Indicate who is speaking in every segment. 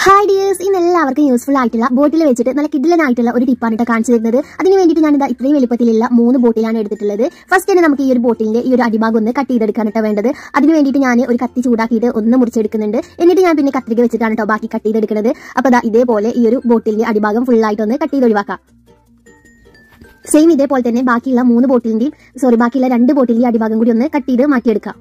Speaker 1: Hi dears, ഇന്ന് എല്ലാവർക്കും useful ആയിട്ടുള്ള ബോട്ടിൽ വെച്ചിട്ട് നല്ല കിഡിലനായിട്ടുള്ള ഒരു ടിപ്പാണ് കാണിച്ചു തരുന്നത്. അതിന് വേണ്ടിയിട്ട് ഞാൻ ഇത്രയും വലുപ്പത്തിലുള്ള 3 ബോട്ടിലാണ് എടുത്തിട്ടുള്ളത്. ഫസ്റ്റ് തന്നെ നമുക്ക് ഈ ഒരു ബോട്ടിലിന്റെ ഈ ഒരു അടിഭാഗം ഒന്ന് കട്ട് ചെയ്തെടുക്കാനാണ് വേണ്ടത്. അതിന് വേണ്ടിയിട്ട് ഞാൻ ഒരു കത്തി ചൂടാക്കിയിട്ട് ഒന്ന് മുറിച്ചെടുക്കുന്നുണ്ട്. എന്നിട്ട് ഞാൻ പിന്നെ കത്രിക വെച്ചിട്ടാണ് ബാക്കി കട്ട് ചെയ്തെടുക്കുന്നത്. അപ്പോൾ ഇതേപോലെ ഈ ഒരു ബോട്ടിലിന്റെ അടിഭാഗം ഫുൾ ആയിട്ടൊന്ന് കട്ട് ചെയ്ത് ഒഴിവാക്കാം. സെയിം ഇതേപോലെ തന്നെ ബാക്കിയുള്ള 2 ബോട്ടിലിന്റെ അടിഭാഗം കൂടി ഒന്ന് കട്ട് ചെയ്ത് മാറ്റിയെടുക്കാം.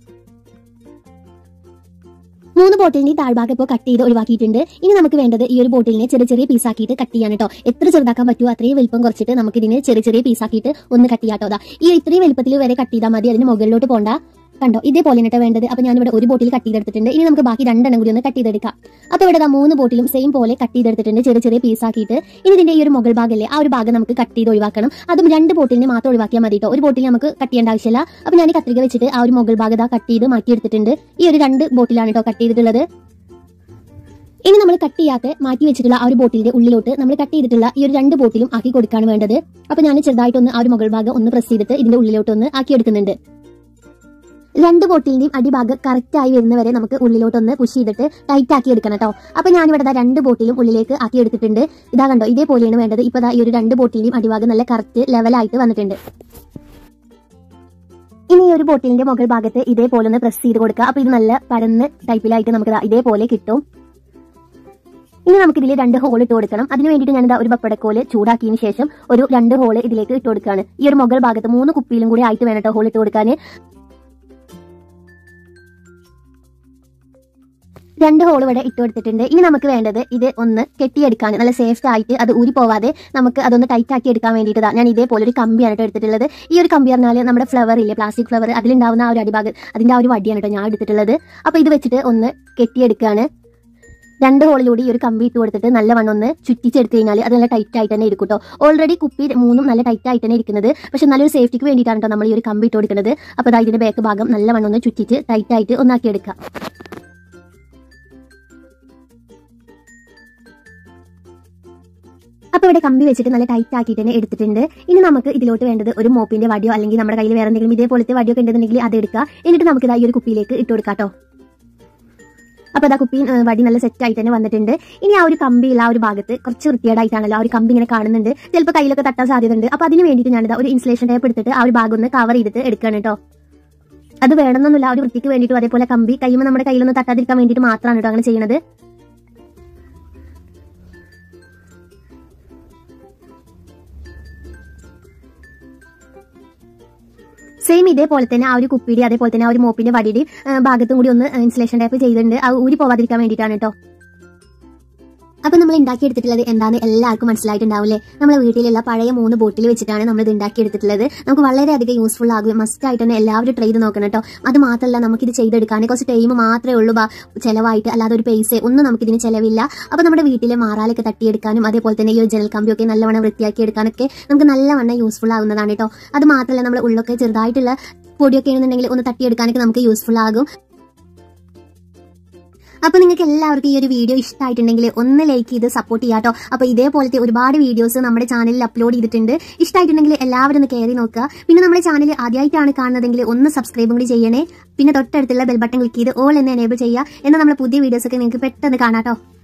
Speaker 1: 3 ബോട്ടിലിന്റെ താഴ്ഭാഗം ഇപ്പോൾ കട്ട് ചെയ്ത് ഒഴിവാക്കിയിട്ടുണ്ട്. ഇനി നമുക്ക് വേണ്ടത് ഈ ഒരു ബോട്ടിലിനെ ചെറിയ ചെറിയ പീസാക്കിയിട്ട് കട്ട് ചെയ്യാൻ കേട്ടോ. എത്ര ചെറുതാക്കാൻ പറ്റുമോ അത്രയും വലുപ്പം കുറച്ചിട്ട് നമുക്ക് ഇതിനെ ചെറിയ ചെറിയ പീസാക്കിയിട്ട് ഒന്ന് കട്ട് ചെയ്യാം കേട്ടോ. ഈ ഇത്രയും വലുപ്പത്തിൽ വരെ കട്ട് ചെയ്താൽ മതി, അതിന് മുകളിലോട്ട് പോണ്ട. കണ്ടോ, ഇതേപോലെ വേണ്ടത്. അപ്പോൾ ഞാനിവിടെ ഒരു ബോട്ടിൽ കട്ട് ചെയ്തെടുത്തിട്ടുണ്ട്. ഇനി നമുക്ക് ബാക്കി 2 എണ്ണം കൂടി ഒന്ന് കട്ട് ചെയ്തെടുക്കാം. അപ്പോൾ ഇവിടെ 3 ബോട്ടിലും സെയിം പോലെ കട്ട് ചെയ്തെടുത്തിട്ടുണ്ട്, ചെറിയ ചെറിയ പീസാക്കിയിട്ട്. ഇനി ഇതിന്റെ ഈ ഒരു മുകൾ ഭാഗമല്ലേ, ആ ഒരു ഭാഗം നമുക്ക് കട്ട് ചെയ്ത് ഒഴിവാക്കണം. അതും 2 ബോട്ടിലിനെ മാത്രം ഒഴിവാക്കിയാൽ മതി കേട്ടോ. ഒരു ബോട്ടിൽ നമുക്ക് കട്ട് ചെയ്യേണ്ട ആവശ്യമില്ല. അപ്പോൾ ഞാൻ കത്രിക വെച്ചിട്ട് ആ ഒരു മുകൾ ഭാഗം കട്ട് ചെയ്ത് മാറ്റിയെടുത്തിട്ടുണ്ട്. ഈ ഒരു 2 ബോട്ടിലാണ് കേട്ടോ കട്ട് ചെയ്തിട്ടുള്ളത്. ഇനി നമ്മൾ കട്ട് ചെയ്യാത്ത മാറ്റി വെച്ചിട്ടുള്ള ആ ഒരു ബോട്ടിലിന്റെ ഉള്ളിലോട്ട് നമ്മൾ കട്ട് ചെയ്തിട്ടുള്ള ഈ ഒരു 2 ബോട്ടിലും ആക്കി കൊടുക്കാണ് വേണ്ടത്. അപ്പോൾ ഞാൻ ചെറുതായിട്ടൊന്ന് ആ ഒരു മുകൾ ഭാഗം ഒന്ന് പ്രസ് ചെയ്തിട്ട് ഇതിന്റെ ഉള്ളിലോട്ടൊന്ന് ആക്കിയെടുക്കുന്നുണ്ട്. 2 ബോട്ടിലിന്റെയും അടിഭാഗം കറക്റ്റ് ആയി വരുന്നവരെ നമുക്ക് ഉള്ളിലോട്ടൊന്ന് പുഷ് ചെയ്തിട്ട് ടൈറ്റ് ആക്കി എടുക്കണം കേട്ടോ. അപ്പൊ ഞാനിവിടെ 2 ബോട്ടിലും ഉള്ളിലേക്ക് ആക്കി എടുത്തിട്ടുണ്ട്. ഇതാ കണ്ടോ, ഇതേപോലെയാണ് വേണ്ടത്. ഇപ്പൊ ഈ ഒരു 2 ബോട്ടിലിന്റെയും അടിഭാഗം നല്ല കറക്റ്റ് ലെവലായിട്ട് വന്നിട്ടുണ്ട്. ഇനി ഈ ഒരു ബോട്ടിലിന്റെ മുകൾ ഭാഗത്ത് ഇതേപോലെ ഒന്ന് പ്രസ് ചെയ്ത് കൊടുക്കുക. അപ്പൊ ഇത് നല്ല പരന്ന് ടൈപ്പിലായിട്ട് നമുക്ക് ഇതേപോലെ കിട്ടും. ഇനി നമുക്ക് ഇതിൽ 2 ഹോൾ ഇട്ട് കൊടുക്കണം. അതിന് വേണ്ടിയിട്ട് ഞാൻ ഒരു പപ്പടക്കോല് ചൂടാക്കിയതിന് ശേഷം ഒരു 2 ഹോൾ ഇതിലേക്ക് ഇട്ട് കൊടുക്കുകയാണ്. ഈ ഒരു മുകൾ ഭാഗത്ത് 3 കുപ്പിയിലും കൂടി ആയിട്ട് വേണം കേട്ടോ ഹോൾ ഇട്ട് കൊടുക്കാൻ. 2 ഹോൾ ഇവിടെ ഇട്ട് കൊടുത്തിട്ടുണ്ട്. ഇനി നമുക്ക് വേണ്ടത് ഇത് ഒന്ന് കെട്ടിയെടുക്കാൻ, നല്ല സേഫ് ആയിട്ട് അത് ഊരി പോവാതെ നമുക്ക് അതൊന്ന് ടൈറ്റ് ആക്കി എടുക്കാൻ വേണ്ടിയിട്ടാണ് ഞാൻ ഇതേപോലെ ഒരു കമ്പിയാണ് കേട്ടോ എടുത്തിട്ടുള്ളത്. ഈ ഒരു കമ്പി പറഞ്ഞാൽ നമ്മുടെ ഫ്ലവർ ഇല്ലേ, പ്ലാസ്റ്റിക് ഫ്ലവർ, അതിലുണ്ടാവുന്ന ആ ഒരു അടിഭാഗം, അതിന്റെ ആ ഒരു വടിയാണ് കേട്ടോ ഞാൻ എടുത്തിട്ടുള്ളത്. അപ്പൊ ഇത് വെച്ചിട്ട് ഒന്ന് കെട്ടിയെടുക്കുകയാണ്. 2 ഹോളിലൂടെ ഈ ഒരു കമ്പി ഇട്ട് കൊടുത്തിട്ട് നല്ലവണ്ണം ഒന്ന് ചുറ്റിച്ചെടുത്ത് കഴിഞ്ഞാൽ അത് നല്ല ടൈറ്റ് ആയിട്ട് തന്നെ ഇരിക്കും കേട്ടോ. ഓൾറെഡി കുപ്പി 3 നല്ല ടൈറ്റ് ആയിട്ട് തന്നെ ഇരിക്കുന്നത്. പക്ഷെ നല്ലൊരു സേഫ്റ്റിക്ക് വേണ്ടിയിട്ടാണ് കേട്ടോ നമ്മൾ ഈ ഒരു കമ്പി ഇട്ട് കൊടുക്കുന്നത്. അപ്പോൾ ഇതിന്റെ ബാക്ക് ഭാഗം നല്ലവണ്ണം ഒന്ന് ചുറ്റിച്ച് ടൈറ്റ് ആയിട്ട് ഒന്നാക്കി എടുക്കാം. അപ്പോൾ ഇവിടെ കമ്പി വെച്ചിട്ട് നല്ല ടൈറ്റ് ആക്കിയിട്ട് തന്നെ എടുത്തിട്ടുണ്ട്. ഇനി നമുക്ക് ഇതിലോട്ട് വേണ്ടത് ഒരു മോപ്പിന്റെ വടിയോ അല്ലെങ്കിൽ നമ്മുടെ കയ്യിൽ വേറെ എന്തെങ്കിലും ഇതേപോലത്തെ വടിയോ ഉണ്ടെന്നുണ്ടെങ്കിൽ അത് എടുക്കുക. എന്നിട്ട് നമുക്ക് ഈ ഒരു കുപ്പിയിലേക്ക് ഇട്ട് കൊടുക്കാം കേട്ടോ. അപ്പോൾ കുപ്പി വടി നല്ല സെറ്റ് ആയിട്ട് തന്നെ വന്നിട്ടുണ്ട്. ഇനി ആ ഒരു കമ്പിയുള്ള ആ ഒരു ഭാഗത്ത് കുറച്ച് വൃത്തികേടായിട്ടാണല്ലോ ആ ഒരു കമ്പി ഇങ്ങനെ കാണുന്നുണ്ട്. ചിലപ്പോൾ കയ്യിലൊക്കെ തട്ടാൻ സാധ്യതയുണ്ട്. അപ്പോൾ അതിന് വേണ്ടിയിട്ട് ഞാനിത് ഒരു ഇൻസുലേഷൻ ടേപ്പ് എടുത്തിട്ട് ആ ഒരു ഭാഗം ഒന്ന് കവർ ചെയ്തിട്ട് എടുക്കുകയാണ് കേട്ടോ. അത് വേണമെന്നൊന്നുമില്ല, ആ ഒരു വൃത്തിക്ക് വേണ്ടിയിട്ടും അതേപോലെ കമ്പി കയ്യുമ്പോൾ നമ്മുടെ കയ്യിലൊന്ന് തട്ടാതിരിക്കാൻ വേണ്ടിയിട്ട് മാത്രമാണ് കേട്ടോ അങ്ങനെ ചെയ്യുന്നത്. സെയിം ഇതേപോലെ തന്നെ ആ ഒരു കുപ്പിയുടെ അതേപോലെ തന്നെ ആ ഒരു മോപ്പിന്റെ വടിയുടെ ഭാഗത്തും കൂടി ഒന്ന് ഇൻസുലേഷൻ ടൈപ്പ് ചെയ്തിട്ടുണ്ട്. ആ ഊരി പോവാതിരിക്കാൻ വേണ്ടിയിട്ടാണ് കേട്ടോ. അപ്പൊ നമ്മൾ ഉണ്ടാക്കിയെടുത്തിട്ടുള്ളത് എന്താണെന്ന് എല്ലാവർക്കും മനസ്സിലായിട്ടുണ്ടാവില്ലേ. നമ്മുടെ വീട്ടിലുള്ള പഴയ 3 ബോട്ടിൽ വെച്ചിട്ടാണ് നമ്മൾ ഇത് ഉണ്ടാക്കിയെടുത്തിട്ടുള്ളത്. നമുക്ക് വളരെയധികം യൂസ്ഫുൾ ആകും. മസ്റ്റ് ആയിട്ട് തന്നെ എല്ലാവരും ട്രൈ ചെയ്ത് നോക്കണം കേട്ടോ. അത് മാത്രമല്ല, നമുക്കിത് ചെയ്തെടുക്കാൻ കുറച്ച് ടൈം മാത്രമേ ഉള്ളൂ ചിലവായിട്ട്, അല്ലാതെ ഒരു പൈസ ഒന്നും നമുക്കിതിന് ചിലവില്ല. അപ്പൊ നമ്മുടെ വീട്ടിലെ മാറാലൊക്കെ തട്ടിയെടുക്കാനും അതേപോലെ തന്നെ ഈ ഒരു ജനൽ കമ്പിയൊക്കെ നല്ലവണ്ണം വൃത്തിയാക്കി എടുക്കാനൊക്കെ നമുക്ക് നല്ലവണ്ണം യൂസ്ഫുൾ ആകുന്നതാണ് കേട്ടോ. അത് മാത്രമല്ല, നമ്മുടെ ഉള്ളൊക്കെ ചെറുതായിട്ടുള്ള പൊടിയൊക്കെ ആണെന്നുണ്ടെങ്കിൽ ഒന്ന് തട്ടിയെടുക്കാനൊക്കെ നമുക്ക് യൂസ്ഫുൾ ആകും. അപ്പോൾ നിങ്ങൾക്ക് എല്ലാവർക്കും ഈ ഒരു വീഡിയോ ഇഷ്ടമായിട്ടുണ്ടെങ്കിൽ ഒന്ന് ലൈക്ക് ചെയ്ത് സപ്പോർട്ട് ചെയ്യാം കേട്ടോ. അപ്പോൾ ഇതേപോലത്തെ ഒരുപാട് വീഡിയോസ് നമ്മുടെ ചാനലിൽ അപ്ലോഡ് ചെയ്തിട്ടുണ്ട്. ഇഷ്ടമായിട്ടുണ്ടെങ്കിൽ എല്ലാവരും ഒന്ന് കയറി നോക്കുക. പിന്നെ നമ്മുടെ ചാനൽ ആദ്യമായിട്ടാണ് കാണുന്നതെങ്കിൽ ഒന്ന് സബ്സ്ക്രൈബും കൂടി ചെയ്യണേ. പിന്നെ തൊട്ടടുത്തുള്ള ബെൽ ബട്ടൺ ക്ലിക്ക് ചെയ്ത് ഓൾ എന്ന് എനേബിൾ ചെയ്യുക. എന്നാൽ നമ്മുടെ പുതിയ വീഡിയോസൊക്കെ നിങ്ങൾക്ക് പെട്ടെന്ന് കാണാം കേട്ടോ.